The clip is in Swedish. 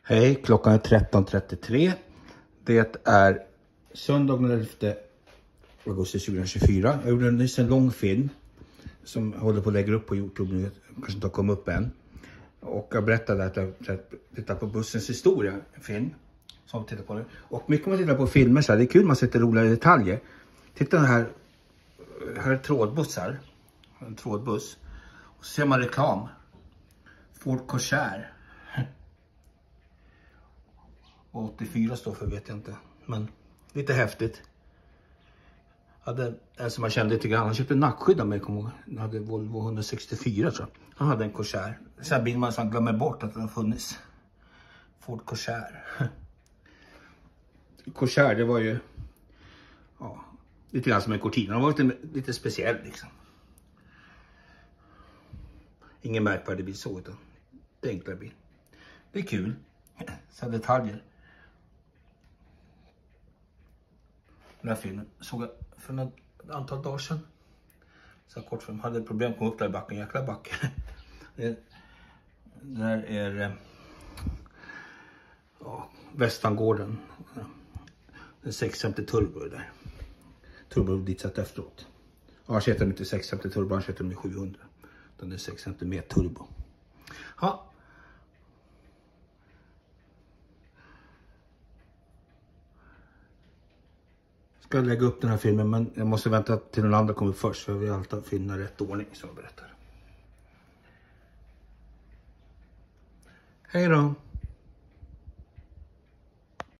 Hej, klockan är 13.33. Det är söndag den 11 augusti 2024. Jag gjorde nyss en lång film som jag håller på att lägga upp på YouTube nu. Kanske inte har kommit upp än. Och jag berättade att jag tittar på bussens historia, en film. Som tittar på det. Och mycket man tittar på filmer så här, det är kul man sätter roliga detaljer. Titta här är trådbussar. En trådbuss. Och så ser man reklam. Ford Corsair. 84 står för vet jag inte. Men lite häftigt. Jag hade en som jag kände lite grann. Han köpte nackskydd av mig. Han hade Volvo 164 tror jag. Han hade en Corsair. Så här blir man som glömmer bort att det har funnits. Ford Corsair. Corsair det var ju ja, lite grann som en Cortina. Den var lite speciell liksom. Ingen märkvärdig bil så utan det är enklare bil. Det är kul. Så detaljer. Den här filmen såg jag för ett antal dagar sedan. Så kort film hade problem att komma upp där i backen. Jäkla backe. Det där är ja, Västangården. Den 650 turbo där. Turbo dit satt efteråt. Ja, jag heter inte 650 turbo, jag heter 700. Den är 650 med turbo. Ja. Ska lägga upp den här filmen men jag måste vänta till den andra kommer först för jag vill alltid finna rätt ordning som jag berättar. Hej då!